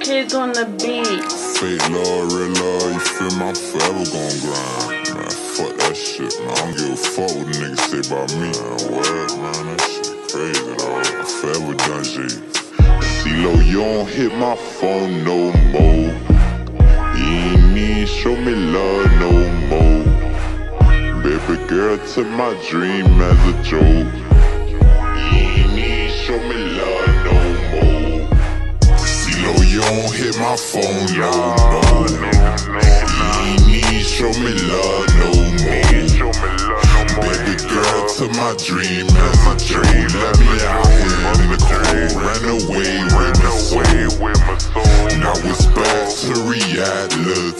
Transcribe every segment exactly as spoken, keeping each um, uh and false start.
Kids on the beat. Fake love, real love, you feel me? I'm forever gon' grind. Man, fuck that shit, man. I don't give a fuck what the niggas say about me. Man, what, man? That shit crazy, dog. I'm forever done shit. C-Lo, you don't hit my phone no more. You ain't need show me love no more. Baby girl, took my dream as a joke. You ain't need show me love no more. C-Lo, you don't hit my phone no more. You ain't need show me love no more. Baby girl, took my dream as a joke. Let me out here in the cold. Ran away with my soul. Now it's back to reality.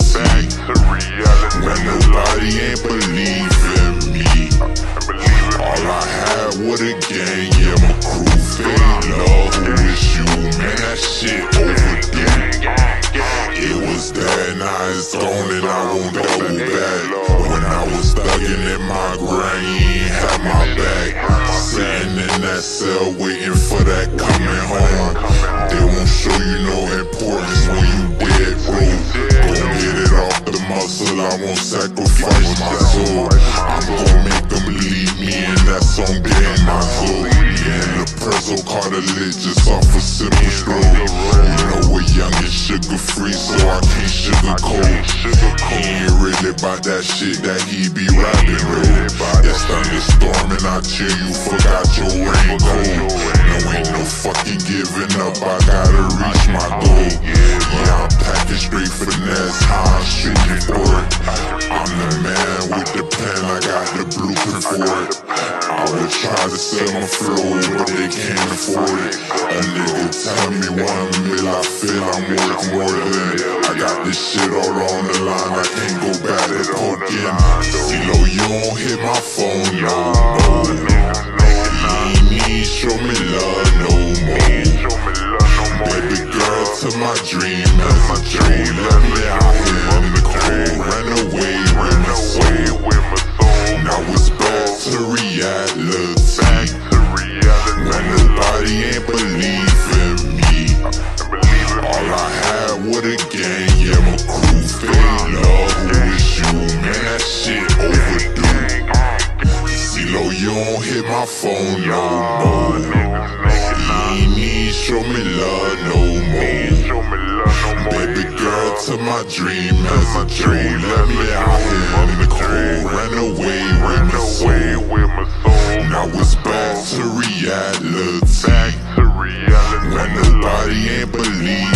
When nobody ain't believe in me. All I had was a gang, yeah, my crew. Fake love, who is you? Man, that shit overdue. It was that, now it's gone and I won't go back. When I was thuggin' in my grind, you ain't had my back. Sitting in that cell waiting for that coming home. They won't show you no importance when you dead, bro. Gon' get it off the muscle, I won't sacrifice my soul. I'm gon' make them believe me and that song getting my soul. Yeah, in the Prezzo cartilage just off a simple stroke. You know we're young and sugar free, so I can't sugarcoat. He ain't really about that shit that he be rapping, bro. It's thunderstorming out here, you forgot your raincoat. No, ain't no fucking giving up, I gotta reach my goal. Yeah, I'm packing straight finesse, how I'm shooting for it. I'm the man with the plan, I got the blueprint for it. I would try to sell my flow, but they can't afford it. A nigga tell me one mil, I feel I'm worth more than. I got this shit all on the line, I can't go back to poking. C-Lo, you don't hit my phone no more. You ain't need show me love no more. Baby girl, to my dream as a joke. Let me out here in the cold. Ran away with my soul. Now it's back to reality. When nobody ain't believe in me. All I had was a gang, yeah, my crew. Fake love, who is you? Man, that shit overdue. C-Lo, you don't hit my phone no more. You ain't need show me love no more. Baby girl, to my dream as a joke. Let me out here in the cold. Ran away with my soul. Now it's back to reality. When nobody ain't believe